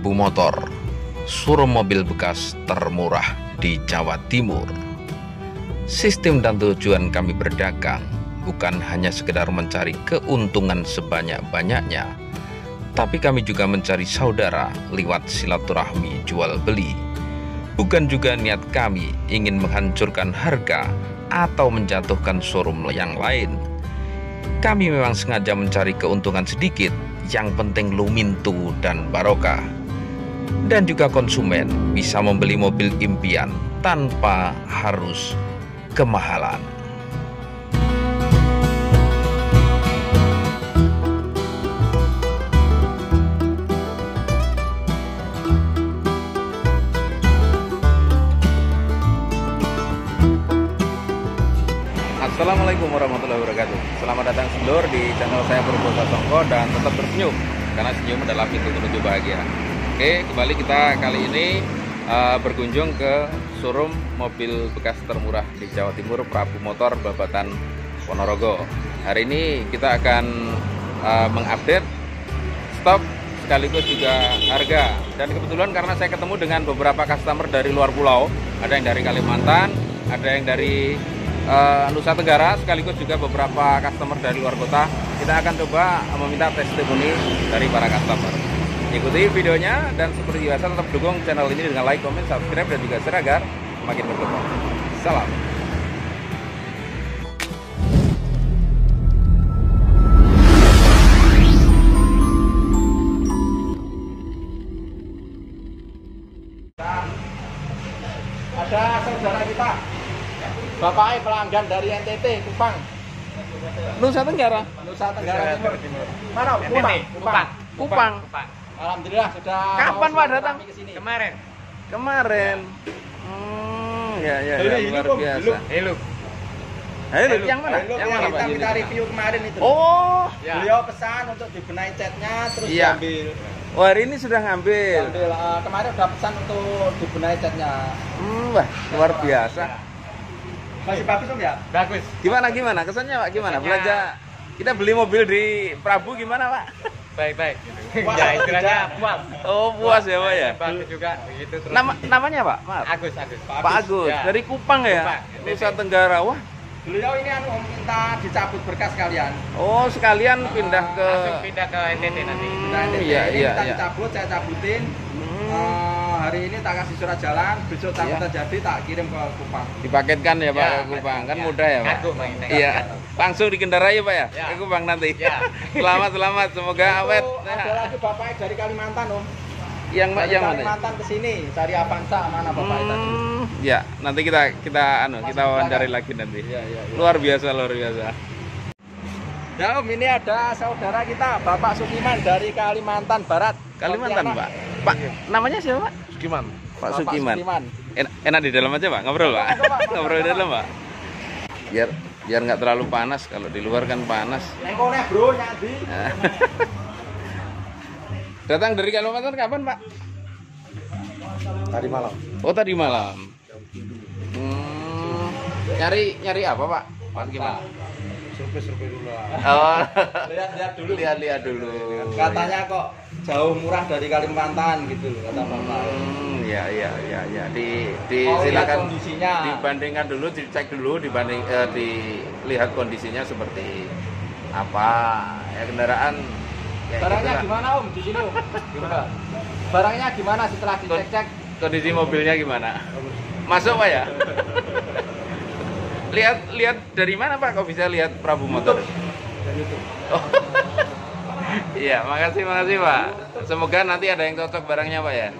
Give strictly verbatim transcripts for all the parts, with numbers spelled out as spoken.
Prabu Motor, showroom mobil bekas termurah di Jawa Timur. Sistem dan tujuan kami berdagang bukan hanya sekedar mencari keuntungan sebanyak-banyaknya, tapi kami juga mencari saudara lewat silaturahmi jual beli. Bukan juga niat kami ingin menghancurkan harga atau menjatuhkan showroom yang lain. Kami memang sengaja mencari keuntungan sedikit, yang penting lumintu dan barokah. Dan juga konsumen bisa membeli mobil impian tanpa harus kemahalan. Assalamualaikum warahmatullahi wabarakatuh. Selamat datang sedulur di channel saya Purwosa Songko, dan tetap tersenyum karena senyum adalah pintu menuju bahagia. Oke, kembali kita kali ini uh, berkunjung ke showroom mobil bekas termurah di Jawa Timur, Prabu Motor, Babatan, Ponorogo. Hari ini kita akan uh, mengupdate stok sekaligus juga harga. Dan kebetulan karena saya ketemu dengan beberapa customer dari luar pulau, ada yang dari Kalimantan, ada yang dari uh, Nusa Tenggara, sekaligus juga beberapa customer dari luar kota. Kita akan coba meminta testimoni dari para customer. Ikuti videonya, dan seperti biasa tetap dukung channel ini dengan like, comment, subscribe, dan juga share agar semakin berkembang. Salam. Ada saudara kita, bapaknya pelanggan dari N T T, Kupang, Nusa Tenggara. Nusa Tenggara Timur. Mana? Kupang. Kupang. Kupang. Alhamdulillah sudah. Kapan Pak datang? Kemarin. Kemarin. Hmm, ya ya, Ini, ya ini, luar Om. biasa. Hello. Halo, yang mana? Hello, Yang yang mana Pak? kita minta review kemarin itu. Oh, Ya. Beliau pesan untuk dibenahi catnya, terus Iya. diambil. oh, hari ini sudah ngambil. Diambil. Uh, kemarin udah pesan untuk dibenahi catnya. Hmm, wah, luar biasa. Masih bagus Om ya? Bagus. Gimana gimana? Kesannya Pak gimana? Kesannya- Belanja kita beli mobil di Prabu gimana Pak? Baik-baik. Puas Ya atau istilahnya tidak? puas. Oh, puas ya Pak ya. Bagus juga begitu terus. Nama namanya Pak? Maaf. Agus Agus. Pak Agus Ya. dari Kupang ya. Kupang, Nusa Tenggara. Wah. Beliau ini anu Om, minta dicabut berkas kalian. Oh, sekalian pindah ke Langsung pindah ke N T T nanti. Nah, Hmm, ini iya ini iya minta iya. dicabut, saya cabutin. Hmm. Eh, hari ini tak kasih surat jalan, besok takut Iya. terjadi tak kirim ke Kupang. Dipaketkan ya Pak Ya, ke Kupang. Kan ya. mudah ya Pak. Kargo, Pak. Iya. Langsung dikendarai ya Pak ya? Ya. Ke Kupang nanti. Ya. Selamat selamat, semoga awet. Itu ada lagi bapaknya dari Kalimantan Om. Yang Dari yang mana? Kalimantan ke sini cari Avanza, mana bapak tadi? Hmm, ya, nanti kita kita anu, Masuk kita wawancari belakang. lagi nanti. Iya, iya, iya. Luar biasa, luar biasa. Ya Om, ini ada saudara kita, Bapak Sukiman dari Kalimantan Barat. Kalimantan, Pontianak. Pak. Pak, namanya siapa, Pak? Sukiman. Pak Bapak Sukiman. Sukiman. En enak di dalam aja, Pak. Ngobrol, Pak. Ngobrol, Pak. Ngobrol di dalam, Pak. Biar biar nggak terlalu panas, kalau di luar kan panas. Neng koneh bro, nyadi. Nah. Datang dari Kalimantan kapan, Pak? Tadi malam. Oh, tadi malam. Hmm, nyari nyari apa, Pak? Pak gimana? Survei-survei dulu. Oh, Lihat-lihat dulu. lihat-lihat dulu. Katanya kok jauh murah dari Kalimantan gitu loh, kata Bapak. Hmm, ya ya ya ya. Di di Mau lihat silakan kondisinya. dibandingkan dulu, dicek dulu, dibanding eh, dilihat kondisinya seperti apa ya kendaraan. Ya, Barangnya itulah. gimana Om di sini Om? Gimana? Barangnya gimana setelah dicek-cek? Kondisi mobilnya gimana? Masuk Pak ya? Lihat lihat dari mana Pak? Kok bisa lihat Prabu Motor? Dari YouTube. Oh. Iya, makasih makasih Pak. Semoga nanti ada yang cocok barangnya Pak ya.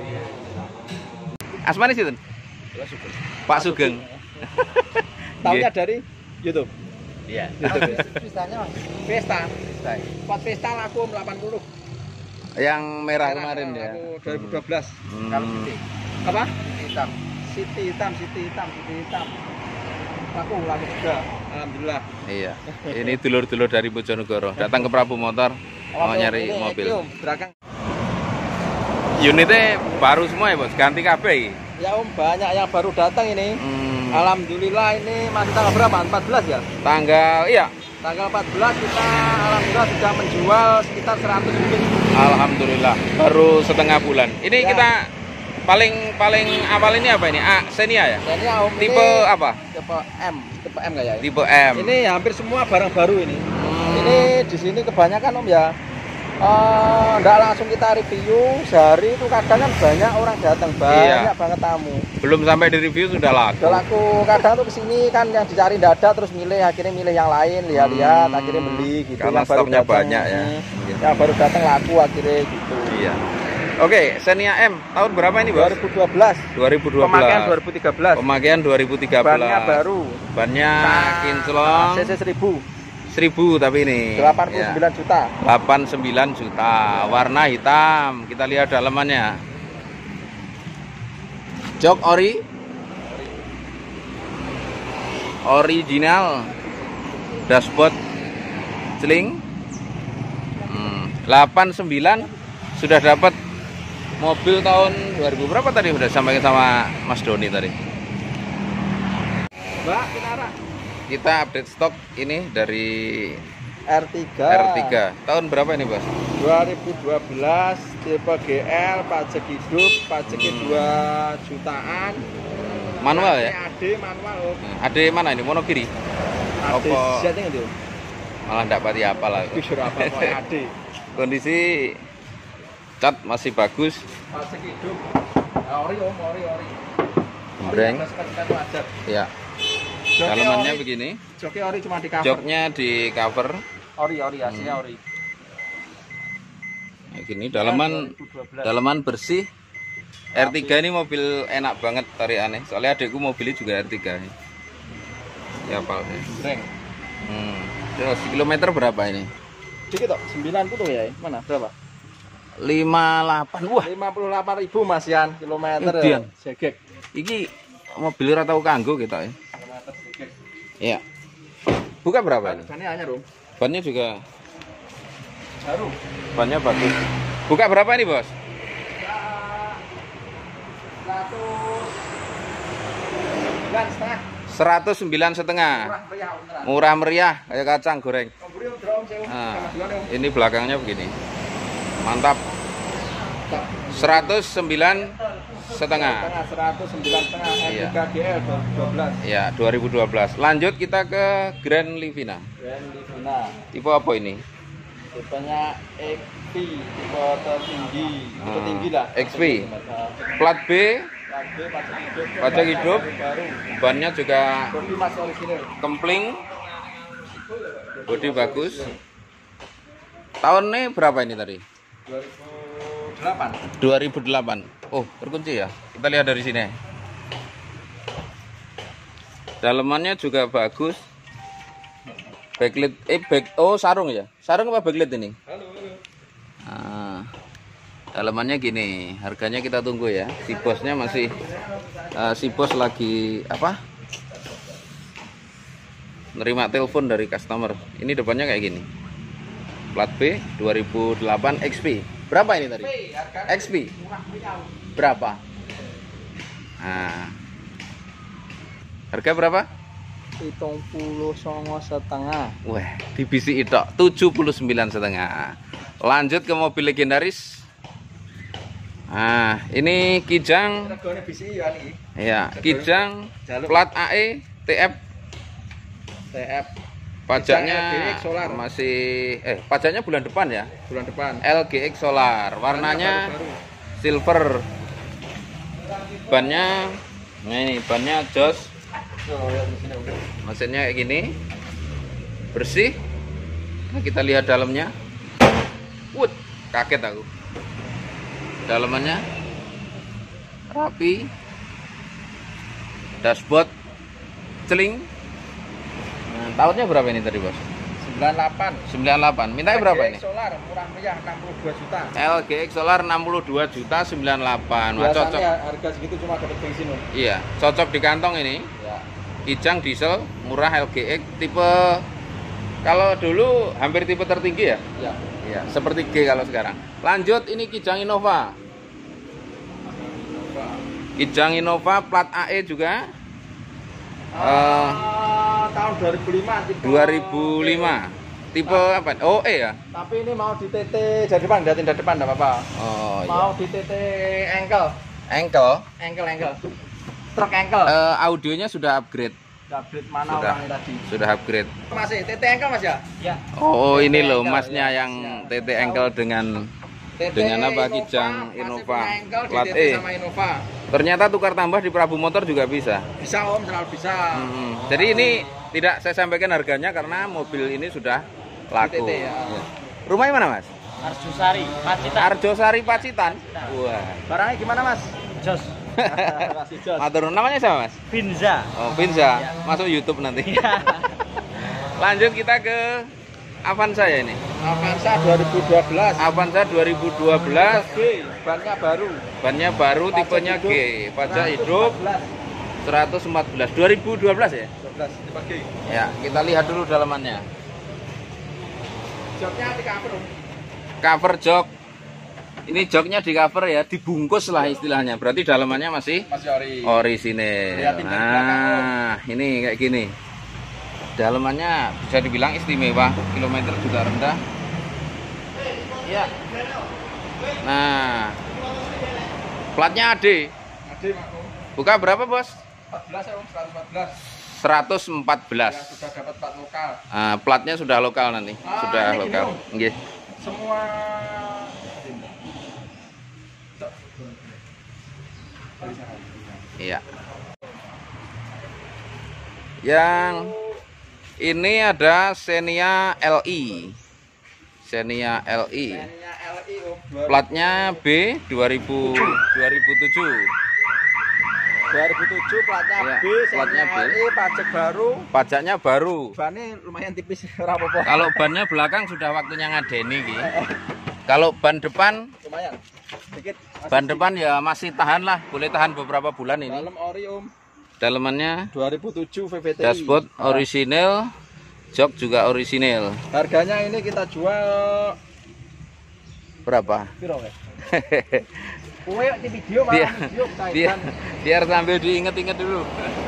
Asmani sih Pak Sugeng. Tahunya dari YouTube. Iya. YouTube. Pestanya Mas. Pesta. Pot pesta laku Om delapan puluh. Yang merah kemarin ya. Laku dua ribu dua belas. Hmm. Kalau City. Apa? Hitam. City hitam, City hitam, City hitam. Laku laku juga. Alhamdulillah. Iya. Ini dulur-dulur dari Bojonegoro datang ke Prabu Motor mau nyari Ini, mobil. ini, Om, belakang. Unitnya baru semua ya Bos, ganti K B. Ya Om, banyak yang baru datang ini. Hmm. Alhamdulillah ini masih tanggal berapa? empat belas ya? Tanggal iya. Tanggal empat belas kita alhamdulillah sudah menjual sekitar seratus unit. Alhamdulillah baru setengah bulan. Ini Ya. kita paling paling awal ini apa ini? A, Xenia ya? Ini Om, Tipe ini apa? tipe M, tipe M kayak ya. Tipe M. Ini hampir semua barang baru ini. Hmm. Ini di sini kebanyakan Om ya. Eh, enggak langsung kita review sehari itu kadang kan banyak orang datang, banyak Iya. banget tamu. Belum sampai di review sudah laku. Udah laku, kadang tuh kesini kan yang dicari enggak ada terus milih, akhirnya milih yang lain, lihat-lihat, Hmm. akhirnya beli gitu. Karena Yang baru stoknya datang, banyak ya. hmm, Yang baru datang laku akhirnya gitu. Iya. Oke, Xenia M tahun berapa ini, Bos? dua ribu dua belas. dua ribu dua belas. Pemakaian dua ribu tiga belas. Pemakaian dua ribu tiga belas. Bannya baru. Bannya Nah, kinclong C C seribu. seribu tapi ini. delapan puluh sembilan Ya. juta. delapan puluh sembilan juta. Warna hitam. Kita lihat dalamannya. Jok ori. Original. Dashboard celing. Hmm, delapan puluh sembilan sudah dapat mobil tahun dua ribu berapa tadi udah sampaikan sama Mas Doni tadi. Mbak, Kinara. Kita update stok ini dari R tiga. R tiga. Tahun berapa ini, Bos? dua ribu dua belas tipe G L, pajak hidup, pajaknya Hmm. dua jutaan. Manual ya? A D manual. Om. A D mana ini? Monogiri? A D Apa? setting itu. Malah enggak pati apa lah. Jujur apa kok A D. Kondisi cat masih bagus. Pajak hidup. Ah, ori om, ori ori. Breng. Ori, sepatu aja. Ya. Joknya Dalamannya ori. begini. Joknya ori cuma di cover. Joknya di cover. Ori ori aslinya Hmm. ori. Kayak gini. Dalaman dua ribu dua belas. dalaman bersih. R tiga ini mobil enak banget tarikannya. Soalnya adikku mobilnya juga R tiga nih. Ya, Pak. Breng. Hmm. Terus kilometer berapa ini? Dikit toh, sembilan puluh ya. Mana? Berapa? lima puluh delapan. Wah, lima puluh delapan ribu Mas Yan kilometer. Edian. ya. Segek. iki mobil ora tau kanggo kita ya. Kilometer segek. Iya. Buka berapa ini? Bannya hanya Rom. Bannya juga Baru. bannya bagus. Buka berapa ini, Bos? seratus sembilan seratus sembilan setengah. setengah. Murah meriah beneran. Murah meriah kayak kacang goreng. Kompuri om drum sewu. Nah, Sama duluan, Om. ini belakangnya begini. Mantap. seratus sembilan setengah. Setengah seratus sembilan setengah. Iya. R tiga G L dua ribu dua belas. Ya, dua ribu dua belas. Lanjut kita ke Grand Livina. Grand Livina. Tipe apa ini? Tipenya X P, tipe tertinggi. Tipe Hmm, tinggi lah. X P. Plat B, Lagi pajak hidup. Pajak hidup. Baru. bannya juga Kopi masih orisinil. kempling. Bodi bagus. Tahunnya berapa ini tadi? dua ribu delapan. dua ribu delapan. Oh, terkunci ya. Kita lihat dari sini. Dalamannya juga bagus. Backlit eh back oh sarung ya. Sarung apa backlit ini? Halo. Nah, dalamannya gini. Harganya kita tunggu ya. Si bosnya masih eh, si bos lagi apa? Nerima telepon dari customer. Ini depannya kayak gini. Plat B dua ribu delapan X P. Berapa ini tadi? X P. Berapa? Nah. Harga berapa? Hitung puluh songo setengah. Wah, divisi itu tujuh puluh sembilan setengah. Lanjut ke mobil legendaris. Nah, ini Kijang. Regane bisi ya niki. Ya, Kijang plat A E T F. T F Pajaknya L G X solar. masih eh pajaknya bulan depan ya. bulan depan. L G X Solar. Warnanya Baru-baru. silver. Bannya nah ini bannya jos. Oh, ya, di sini udah. Mesinnya kayak gini. Bersih. Nah, kita lihat dalamnya. Wut, kaget aku. Dalamannya rapi. Dashboard celing. Nah, tahunnya berapa ini tadi, Bos? sembilan puluh delapan. sembilan puluh delapan. Mintanya berapa L G X ini? Solar murah meriah enam puluh dua juta. L G X Solar enam puluh dua juta sembilan puluh delapan. Wah, cocok. Biasanya harga segitu cuma dapat bensin, Om. Iya, cocok di kantong ini. Ya. Kijang diesel murah L G X tipe kalau dulu hampir tipe tertinggi ya. Ya. Iya, seperti G kalau sekarang. Lanjut ini Kijang Innova. Kijang Innova plat A E juga. Ah, tahun dua ribu lima tipe dua ribu lima. Tipe apa? Oh, E ya? Tapi ini mau di T T jadi depan, lihatin dari depan enggak apa-apa. Oh, Mau di T T ankle. Ankle. Ankle ankle. Truk ankle. Uh, audionya sudah upgrade. Upgrade mana Sudah. orangnya tadi? Sudah upgrade. Masih T T ankle Mas ya? Ya. Oh, T T ini loh ankle, masnya ya. yang Ya. T T ankle dengan T T dengan apa? Innova, Kijang masih Innova. punya ankle di Plat T T E. sama Innova. Ternyata tukar tambah di Prabu Motor juga bisa. Bisa Om, selalu bisa. Hmm. Jadi ini tidak saya sampaikan harganya karena mobil ini sudah laku. Di T T ya. Ya. Rumahnya mana, Mas? Arjosari, Pacitan. Arjosari Pacitan. Wah. Barangnya gimana Mas? Jos. Kasih jos. Matur, namanya siapa, Mas? Pinza. Oh, Pinza. Ya. Masuk YouTube nanti. Ya. Lanjut kita ke Avanza ya ini. Avanza dua ribu dua belas. Avanza dua ribu dua belas. G, bannya baru. Bannya baru, Pajak tipenya G. hidup. Pajak hidup seratus empat belas. dua ribu dua belas ya? dua belas tipe G. Ya, kita lihat dulu dalamannya. Joknya di cover. Om. Cover jok. Ini joknya di cover ya, dibungkus lah istilahnya. Berarti dalamannya masih Masih ori. orisinil. Lihatin dari Nah, ini kayak gini. Dalamannya bisa dibilang istimewa, kilometer juga rendah. Ya. Nah, platnya A D. Ade Mak Om. Buka berapa, Bos? empat belas ya Om, seratus empat belas. seratus empat belas. Ya, sudah dapat plat lokal. Ah, platnya sudah lokal nanti. Ah, Sudah ini gini, lokal. Om. Nggih. Semua Iya. Yang ini ada Xenia L I. Xenia L I. Xenia L I Om. Platnya B dua ribu dua ribu tujuh. dua ribu tujuh platnya Ya, B, platnya Xenia B. L I, pajak baru. Pajaknya baru. Bannya lumayan tipis, ora apa-apa. Kalau bannya belakang sudah waktunya ngadeni Ki. Kalau ban depan, Lumayan. Dikit. Masih ban depan ya masih tahan lah, boleh tahan beberapa bulan ini. dalam ori Om. Dalemannya dua ribu tujuh V V T I. dashboard Nah, orisinil, jok juga orisinil. harganya ini kita jual Berapa? piro weh? Kowe di video Biar, malah video biar, kaitan biar sambil diinget-inget dulu.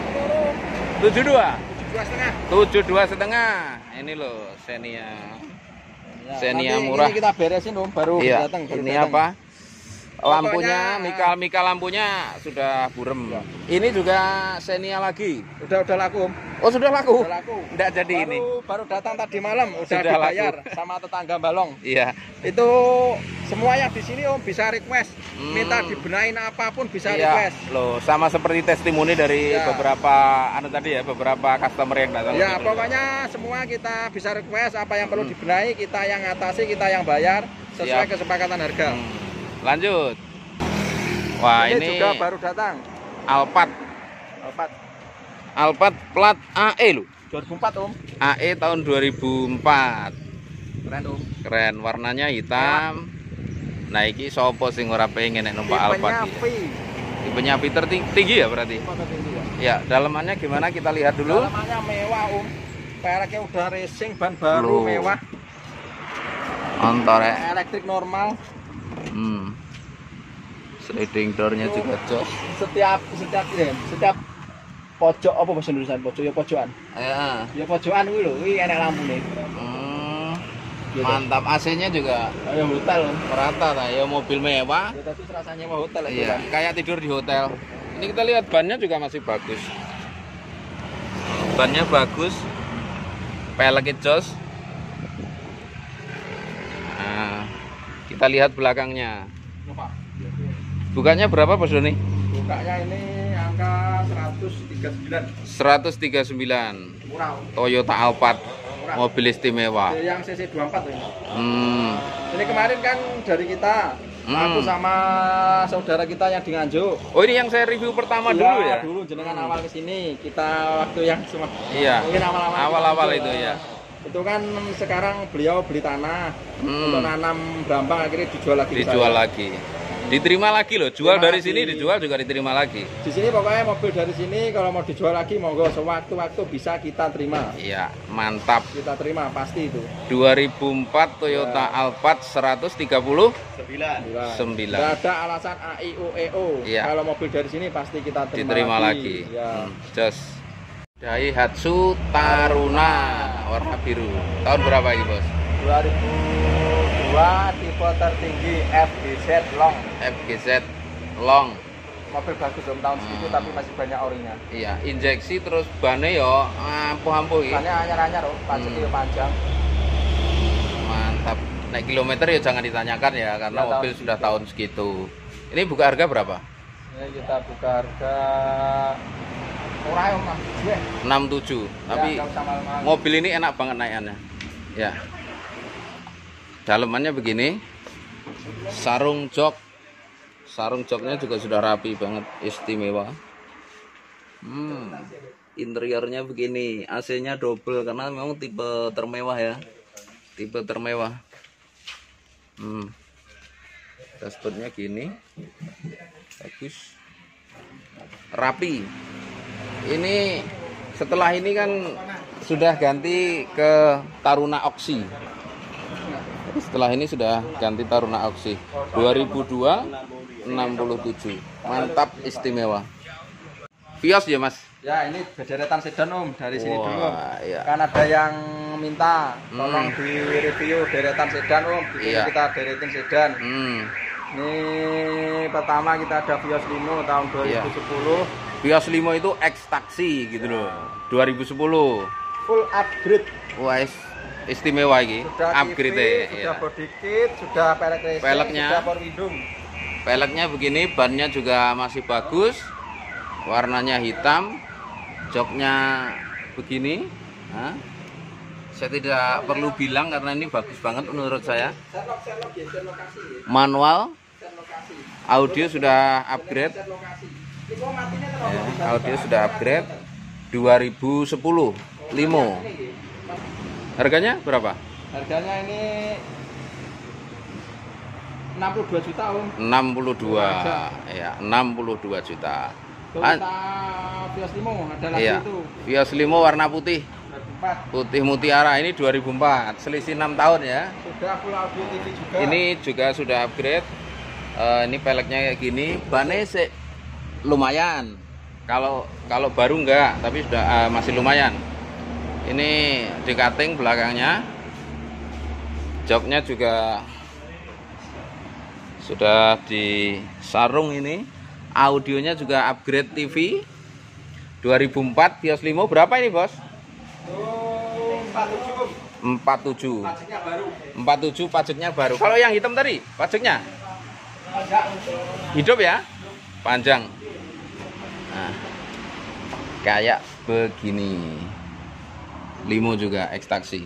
tujuh puluh dua. dua setengah. tujuh puluh dua setengah. Ini loh Xenia. Xenia nanti murah. Ini kita beresin Om, baru Iya. datang. baru Ini datang. apa? Lampunya, Pokoknya- mika mika lampunya sudah burem. Ini juga Xenia lagi. Udah udah laku Om. Oh sudah laku. Udah laku. Nggak jadi baru, ini. Baru datang tadi malam, udah Sudah dibayar laku. sama tetangga Balong. Iya. Itu semua yang di sini Om bisa request, Hmm. minta dibenahin apapun bisa Iya. request. Loh, sama seperti testimoni dari Ya. beberapa anu tadi ya, beberapa customer yang datang. Ya gitu. pokoknya semua kita bisa request, apa yang perlu Hmm. dibenahi kita yang ngatasi, kita yang bayar sesuai Siap. kesepakatan harga. Hmm. Lanjut. Wah, ini, ini, juga baru datang. Alphard. Alphard Alphard plat A E loh. dua ribu empat Om. A E tahun dua ribu empat. Keren Om. Keren, warnanya hitam. Nah, iki sopo sing ora pengen nek numpak Tipenya Alphard V. iki? Tipenya Peter ting- tinggi ya berarti. Tipe tinggi ya. Ya, dalamannya gimana kita lihat dulu. Dalamannya mewah Om. Peraknya udah racing, ban baru Loh. mewah. Motor ya. Elektrik normal. Hmm. Sliding door-nya juga jos. Setiap setiap ya, setiap pojok apa bahasa Indonesia pojok ya pojokan. Ya. Ya pojokan kuwi lho, kuwi enek lampune. Hmm. Gitu. Mantap, A C-nya juga Kayak hotel Om. merata lah ya, mobil mewah. Ya tapi rasanya mah hotel itu Iya, kan. kayak tidur di hotel. Ini kita lihat bannya juga masih bagus. Bannya bagus. Peleknya jos. Nah, kita lihat belakangnya. Coba. Bukannya berapa Bos Doni? Bukanya ini angka seratus tiga puluh sembilan. seratus tiga puluh sembilan. Murah. Om. Toyota Alphard, Murah. mobil istimewa. Ya, yang C C dua puluh empat ini. Hmm. Ini kemarin kan dari kita, Hmm. aku sama saudara kita yang di Nganjuk. Oh, ini yang saya review pertama Iya, dulu ya? dulu jenengan awal ke sini. Kita waktu yang semua Iya. mungkin awal-awal Awal-awal kita itu jual. ya. Itu kan sekarang beliau beli tanah Hmm. untuk nanam brambang, akhirnya dijual lagi. ke Dijual saya. lagi. Diterima lagi loh, jual Terima dari lagi. sini dijual juga diterima lagi. Di sini pokoknya mobil dari sini kalau mau dijual lagi monggo, sewaktu-waktu bisa kita terima. Iya, mantap. Kita terima pasti itu. dua ribu empat Toyota Alphard seratus tiga puluh sembilan. sembilan. Tidak ada alasan A I O E O. Iya. Kalau mobil dari sini pasti kita terima Diterima lagi. Ya. Hmm, Jos. Daihatsu Taruna. warna biru. Tahun berapa ini, Bos? dua ribu dua, tipe tertinggi F G Z long. F G Z long. Mobil bagus belum tahun segitu Hmm. tapi masih banyak orinya. Iya, injeksi terus bannya yo ampuh-ampuh iki. Banyak anyar-anyar loh, pajak Hmm. panjang. Mantap. Naik kilometer ya jangan ditanyakan ya karena Ya, mobil tahun sudah segitu. tahun segitu. Ini buka harga berapa? Ini kita buka harga murah ya, Mas. Gue. enam puluh tujuh. Tapi Ya, nggak usah mahal-mahal. mobil ini enak banget naikannya. Ya. Dalemannya begini. Sarung jok. Sarung joknya juga sudah rapi banget, istimewa. Hmm. Interiornya begini, A C-nya double karena memang tipe termewah ya. Tipe termewah. Hmm. Dashboardnya gini. Bagus. Rapi. Ini setelah ini kan sudah ganti ke Taruna Oxy. Setelah ini sudah ganti Taruna Oxy. dua ribu dua, enam puluh tujuh. Mantap, istimewa. Vios ya, Mas? Ya, ini deretan sedan Om, dari sini Wah, dulu. iya. Kan ada yang minta tolong Hmm. di review deretan sedan Om. Di sini Iya. kita deretin sedan. Hmm. Ini pertama kita ada Vios Limo tahun dua ribu sepuluh. Vios Limo itu X taksi gitu loh. dua ribu sepuluh. Full upgrade. Wah, is- istimewa ini. Sudah Upgrade T V, ya. sudah body kit, sudah pelek racing, Peleknya. sudah power window. Peleknya begini, bannya juga masih bagus. Warnanya hitam. Joknya begini. Hah? Saya tidak perlu bilang karena ini bagus banget menurut saya. Serlok, serlok ya, set lokasi ya. Manual, Set lokasi. audio sudah upgrade. Set lokasi. Ini kok matinya terlalu Ya, besar. audio sudah upgrade. dua ribu sepuluh Limo. Harganya berapa? Harganya ini enam puluh dua juta Om. enam puluh dua. Ya, enam puluh dua juta. An- Toyota Vios Limo ada lagi iya. itu. Vios Limo warna putih. dua ribu empat. Putih mutiara ini dua ribu empat. Selisih enam tahun ya. Sudah full audio T V juga. Ini juga sudah upgrade. Eh, ini peleknya kayak gini. Bannya sih lumayan. Kalau kalau baru enggak, tapi sudah eh, masih lumayan. Ini dekating belakangnya. Joknya juga sudah disarung ini. Audionya juga upgrade T V. dua ribu empat Vios Limo berapa ini, Bos? Oh, empat puluh tujuh Om. empat puluh tujuh. Pajaknya baru. empat puluh tujuh pajaknya baru. Kalau yang hitam tadi, pajaknya Pajak. hidup ya? Panjang. Nah, kayak begini. Limo juga X taksi.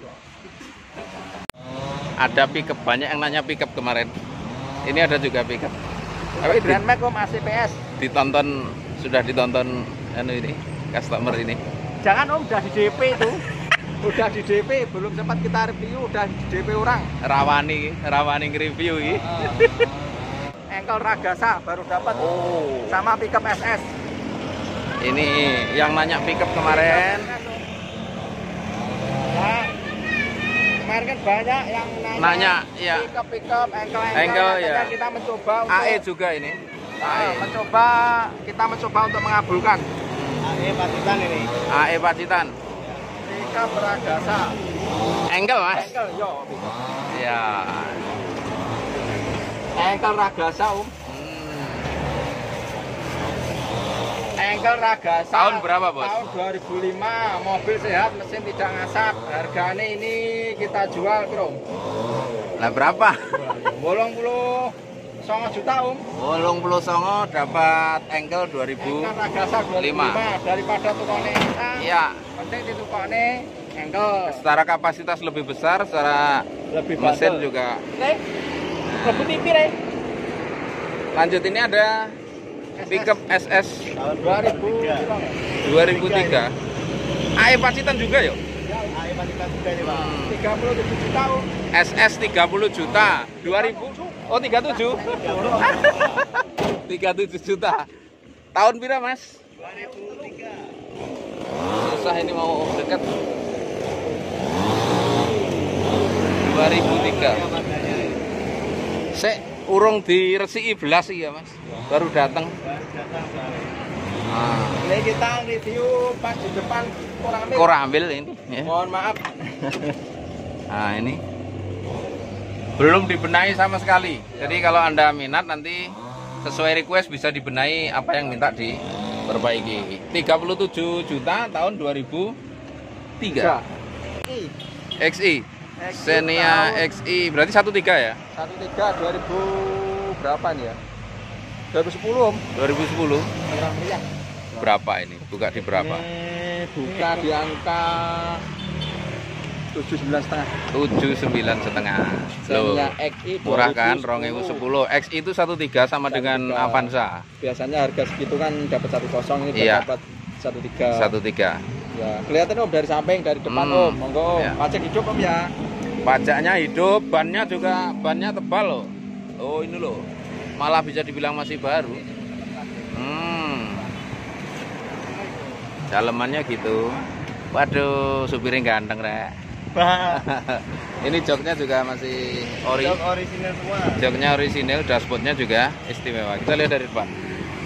Ada pickup, banyak yang nanya pickup kemarin. Ini ada juga pickup. Tapi di- Grand Max Om A C P S. ditonton, sudah ditonton anu ini, customer ini. Jangan Om, udah di D P itu. Udah di D P, belum sempat kita review, udah di D P orang. Rawani, rawani nge-review ini. Engkel Ragasa baru dapat. Oh. Sama pickup S S. Ini yang nanya pickup kemarin. Nah, kemarin kan banyak yang nanya, Nanya, iya. pickup pickup engkel engkel. Engkel, Makanya ya. kita mencoba untuk A E juga ini. Ah, mencoba kita mencoba untuk mengabulkan. A E Pacitan ini. A E Pacitan. Pickup Ragasa. Engkel, Mas. Engkel yo. pickup. Ya. Engkel Ragasa Om. Engkel Ragasa. Tahun berapa, Bos? Tahun dua ribu lima, mobil sehat, mesin tidak ngasap. Harganya ini kita jual bro. Lah berapa? Bolong puluh songo juta Om. Wolong puluh songo dapat engkel dua ribu. Engkel Ragasa dua ribu lima daripada tukone insang. Iya. Penting di tukone engkel. Secara kapasitas lebih besar, secara Lebih mesin bandel. juga. Re, lebih tipi re. Lanjut ini ada pickup S S Tahun dua ribu dua ribu tiga. A E Pacitan juga yuk. A E Pacitan juga ini Pak. tiga puluh tujuh juta Om. S S tiga puluh juta. dua ribu. Oh, tiga puluh tujuh. tiga puluh tujuh juta. Tahun pira, Mas? dua ribu tiga. Susah ini mau dekat. dua ribu tiga. Sek urung diresiki belas ya, Mas. Baru datang. Ah. Ini kita review pas di depan kurang ambil. Kurang ambil ini. Ya. Mohon maaf. Nah ini belum dibenahi sama sekali. Jadi kalau Anda minat nanti sesuai request bisa dibenahi apa yang minta diperbaiki. tiga puluh tujuh juta tahun dua ribu tiga. X I. Xenia X I berarti satu tiga ya? satu tiga dua ribu berapa nih ya? dua ribu sepuluh Om. dua ribu sepuluh. Kurang meriah. Berapa ini? Buka di berapa? Ini buka di angka tujuh sembilan setengah. tujuh sembilan setengah. Xenia X I Murah kan? dua ribu sepuluh. X I itu satu tiga sama dengan Avanza. Biasanya harga segitu kan dapat satu kosong, ini Iya. dapat satu tiga. satu tiga. Ya, kelihatan Om dari samping, dari depan Hmm. Om. Monggo Om. Ya. Pajak hidup Om ya. Pajaknya hidup, bannya juga bannya tebal loh. Oh ini loh, malah bisa dibilang masih baru. Hmm. Dalemannya gitu. Waduh, supirnya ganteng rek. Ini joknya juga masih ori. Jok orisinal semua. Joknya orisinil, dashboardnya juga istimewa. Kita lihat dari depan.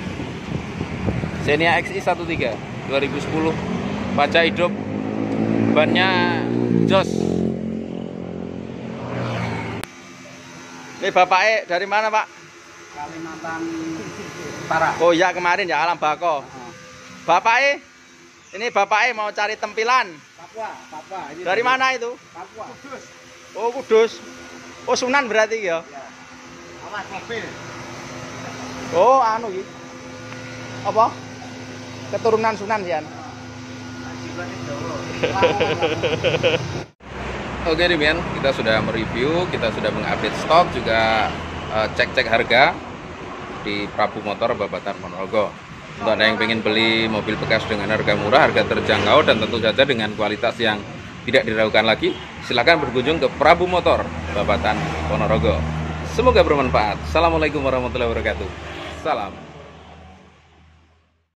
Xenia X I satu tiga dua ribu sepuluh. Pajak hidup, bannya jos. Ini Bapak E dari mana Pak? Kalimantan Utara. Oh iya kemarin ya Alam Bako. Bapak E, ini Bapak E mau cari tempilan. Papua, Papua. Ini Dari mana itu? Papua. Kudus. Oh Kudus. Oh Sunan berarti ya? Awas mobil. Oh anu iki. Apa? Keturunan Sunan Sian. Oke demikian, kita sudah mereview, kita sudah mengupdate stok, juga uh, cek-cek harga di Prabu Motor Babatan Ponorogo. Untuk Anda yang ingin beli mobil bekas dengan harga murah, harga terjangkau, dan tentu saja dengan kualitas yang tidak diragukan lagi, silakan berkunjung ke Prabu Motor Babatan Ponorogo. Semoga bermanfaat. Assalamualaikum warahmatullahi wabarakatuh. Salam.